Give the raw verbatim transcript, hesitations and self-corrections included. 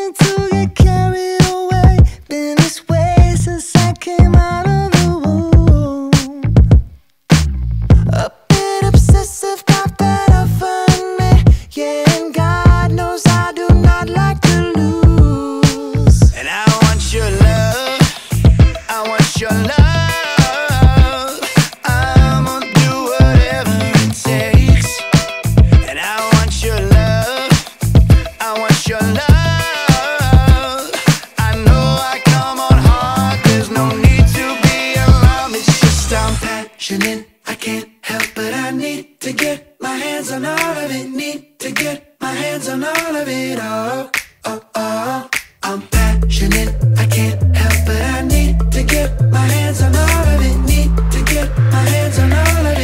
tend to get carried away. Been this way since I came out of the womb. A bit obsessive, got that up on me. Yeah, and God knows I do not like to lose. And I want your love, I want your love. I'ma do whatever it takes. And I want your love, I want your love. I know I come on hard, there's no need to be alarmed. It's just I'm passionate, I can't help but I need to get my hands on all of it. Need to get my hands on all of it. Oh, oh, oh. I'm passionate, I can't help but I need to get my hands on all of it. Need to get my hands on all of it.